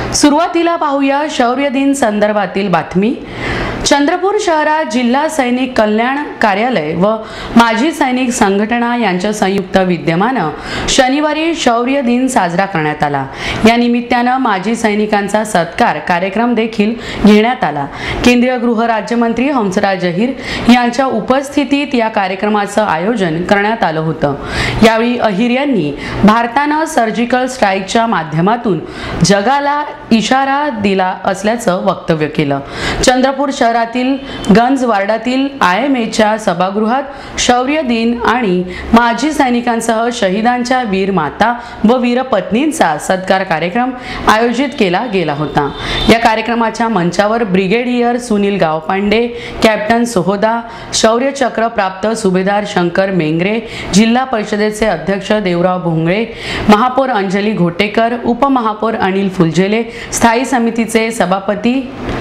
सुरुवातीला पाहूया शौर्य दिन संदर्भातील बातमी। चंद्रपूर शहरात जिल्हा सैनिक कल्याण कार्यालय व माजी सैनिक संघटना यांच्या संयुक्त विद्यमानं शनिवारी शौर्य दिन साजरा करण्यात आला। या निमित्तानं माजी सैनिकांचा सत्कार कार्यक्रम देखील घेण्यात आला। केंद्रीय गृह राज्यमंत्री हंसराज अहिर यांच्या उपस्थितीत या कार्यक्रमाचं आयोजन करण्यात आलं होतं। यावेळी अहिर यांनी भारतानं सर्जिकल स्ट्राईकच्या माध्यमातून जगाला इशारा दिला असल्याचं वक्तव्य केलं। चंद्रपूर शहरातील गंज वार्डातील IMAच्या सभागृहात शौर्य दिन आणि माजी सैनिकांसह शहीदांच्या वीर माता व वीर पत्नींचा सत्कार कार्यक्रम आयोजित केला गेला होता। या कार्यक्रमाच्या मंचावर ब्रिगेडियर सुनील गावपांडे, कॅप्टन सोहोदा, शौर्य चक्र प्राप्त सुभेदार शंकर मेंगरे, जिल्हा परिषदेचे अध्यक्ष देवराव भोंगळे, महापौर अंजली घोटेकर, उपमहापौर अनिल फुलझेले, स्थायी समितीचे सभापती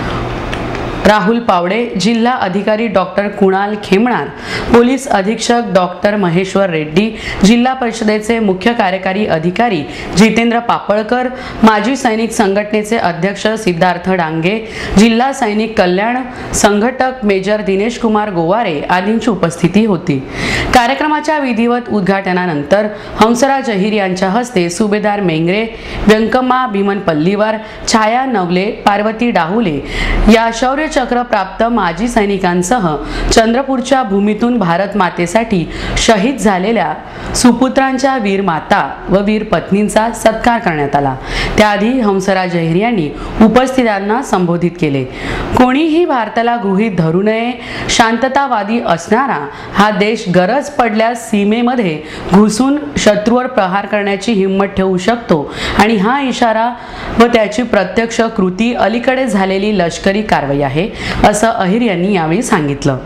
राहुल पावडे, जिल्हा अधिकारी डॉक्टर कुणाल खेमणार, पोलीस अधीक्षक डॉक्टर महेश्वर रेड्डी, जिल्हा परिषदेचे मुख्य कार्यकारी अधिकारी जितेंद्र पापळकर, माजी सैनिक संघटनेचे अध्यक्ष सिद्धार्थ डांगे, जिल्हा सैनिक कल्याण संघटक मेजर दिनेश कुमार गोवारे आदींची उपस्थिती होती। कार्यक्रमाच्या विधिवत उद्घाटनानंतर हंसराज अहिर यांच्या हस्ते सुभेदार मेंगरे, व्यंकम्मा भीमन पल्लीवार, छाया नवले, पार्वती डाहुले या शौर्य चक्र प्राप्त माजी सैनिकांसह चंद्रपूरच्या भूमीतून भारत मातेसाठी शहीद झालेल्या सुपुत्रांच्या वीर माता व वीर पत्नींचा सत्कार करण्यात आला। त्याआधी हंसराज अहिर यांनी उपस्थितांना संबोधित केले। कोणीही भारताला गृहीत धरू नये, शांततावादी असणारा हा देश गरज पडल्यास सीमेमध्ये घुसून शत्रूवर प्रहार करण्याची हिंमत ठेवू शकतो आणि हा इशारा व त्याची प्रत्यक्ष कृती अलीकडे झालेली लष्करी कारवाई आहे, असं अहिर यांनी यावेळी सांगितलं।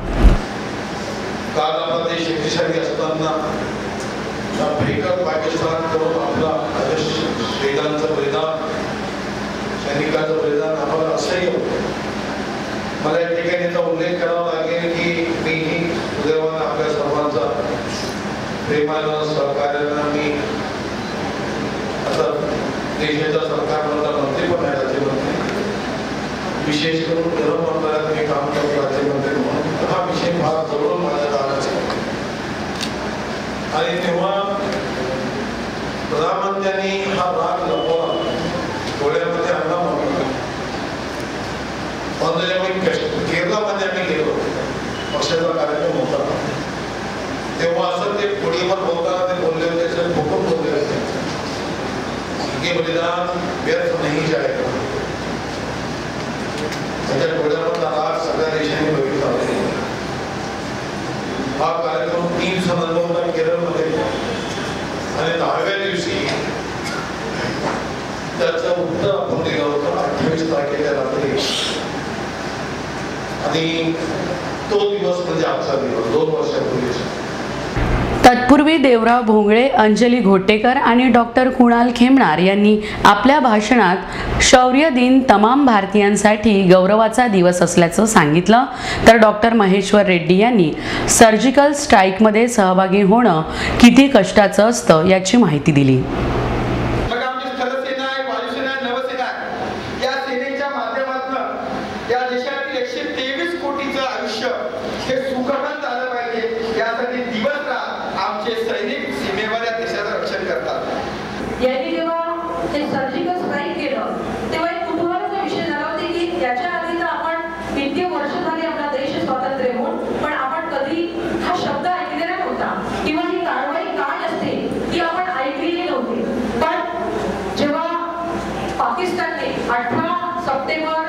काल आपला देश शक्तिशाली असताना पाकिस्तानकडून आपला शहीदांचं बलिदान, सैनिकांचं बलिदान आम्हाला असह्य होतं। मला या ठिकाणी याचा उल्लेख करावा लागेल की मीही सुदैवानं आपल्या सर्वांचा प्रेमानं सहकार्यानं मी आता देशाचा सरकारमधला मंत्री पण आहे, राज्यमंत्री, विशेष करून गृह मंत्रालयात मी काम करतो राज्यमंत्री म्हणून। हा विषय फार जवळून माझ्या दाराचा आणि तेव्हा प्रधानमंत्र्यांनी हा राग लपवला, डोळ्यामध्ये आणला म्हणून केरळामध्ये आम्ही गेलो, पक्षाचा कार्यक्रम होता, तेव्हा असं ते पुढीवर बोलताना ते बोलले होते, सर भूकंप बोलले होते, ये बलिदान व्यर्थ नहीं जाएगा। त्याच्या डोळ्यामधला राग सगळ्या देशाने बघितला होता। हा कार्यक्रम 3 सणांचा होता केरळमध्ये आणि 10व्या दिवशी त्याचं उत्तर आपण दिलं होतं 28 तारखेच्या रात्री आणि तो दिवस म्हणजे आजचा दिवस 2 वर्षापूर्वीचा। तत्पूर्वी देवराव भोंगळे, अंजली घोटेकर आणि डॉक्टर कुणाल खेमणार यांनी आपल्या भाषणात शौर्य दिन तमाम भारतीयांसाठी गौरवाचा दिवस असल्याचं सांगितलं, तर डॉक्टर महेश्वर रेड्डी यांनी सर्जिकल स्ट्राईकमध्ये सहभागी होणं किती कष्टाचं असतं याची माहिती दिली। यांनी जेव्हा ते सर्जिकल स्ट्राईक केलं तेव्हा एक कुतूहलाचा विषय झाला होता की त्याच्या आधी तर आपण किती वर्ष झाली आपला देश स्वातंत्र्य होऊन, पण आपण कधी हा शब्द ऐकलेला नव्हता किंवा ही कारवाई काय असते ती आपण ऐकलेली नव्हती। पण जेव्हा पाकिस्तानने 18 सप्टेंबर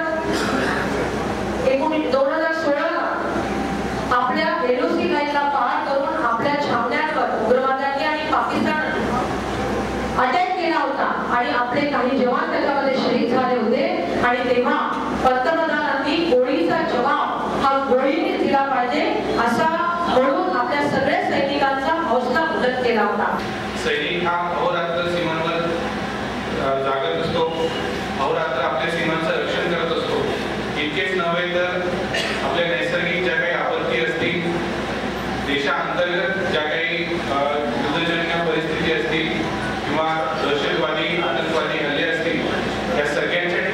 2016 आपल्या LOC लाईनला पार करून आपल्या छावण्यांवर उग्रवाद्यांनी आणि पाकिस्तान अटॅक केला होता आणि आपले काही जवान त्याच्यामध्ये शहीद झाले होते आणि तेव्हा पंतप्रधानांनी गोळीचा जवाब हा गोळीने दिला पाहिजे असा म्हणून आपल्या सगळ्या सैनिकांचा हौसला बुलंद केला होता। सैनिक हा अहोरात्र सीमांवर जागत असतो, अहोरात्र आपल्या सीमांचं रक्षण करत असतो। इतकेच नव्हे तर आपल्या नैसर्गिक ज्या काही आपत्ती असतील, देशांतर्गत ज्या काही युद्धजन्य परिस्थिती असतील किंवा दहशतवादी आतंकवादी हल्ले असतील, या सगळ्यांच्या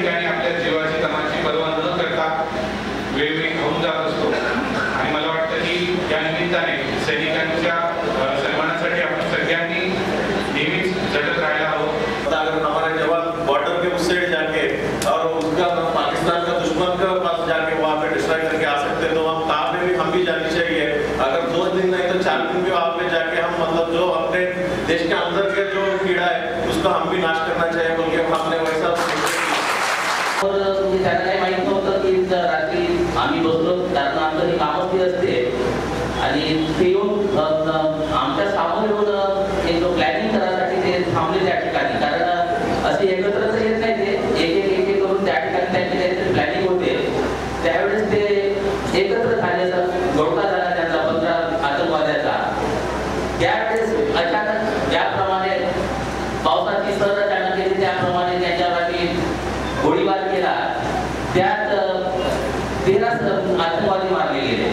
त्यांना काही माहित नव्हतं की रात्री आम्ही बसलो, कारण आमचं ही कामच ती असते आणि ते येऊन आमच्या समोर येऊन एक प्लॅनिंग करायसाठी ते थांबले त्या ठिकाणी, कारण असे एकत्र तर येत नाही, ते एक एक करून त्या ठिकाणी त्यांची काहीतरी प्लॅनिंग होते. त्यावेळेस ते एकत्र झाल्याचा घोडका झाला त्यांचा 15 आतंकवाद्याचा. त्यावेळेस अचानक ज्याप्रमाणे पावसाची सर अचानक केली त्याप्रमाणे त्यांच्यावरती गोळीबार केला. त्यात 13 आतंकवादी मारले गेले.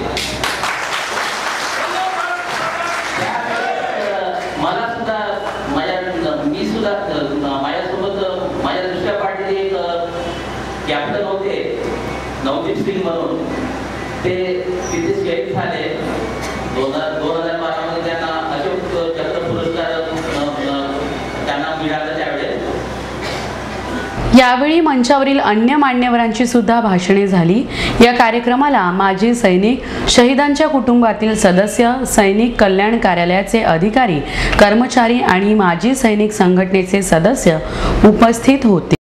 मला सुद्धा मी सुद्धा माझ्यासोबत माझ्या दुसऱ्या पार्टीचे एक कॅप्टन होते नवदीप सिंग म्हणून, ते तिथे शहीद झाले. 2012 मध्ये त्यांना अशोक चक्र पुरस्कार त्यांना मिळाला. त्यावेळेस यावेळी मंचावरील अन्य मान्यवरांची सुद्धा भाषणे झाली. या कार्यक्रमाला माजी सैनिक, शहीदांच्या कुटुंबातील सदस्य, सैनिक कल्याण कार्यालयाचे अधिकारी, कर्मचारी आणि माजी सैनिक संघटनेचे सदस्य उपस्थित होते.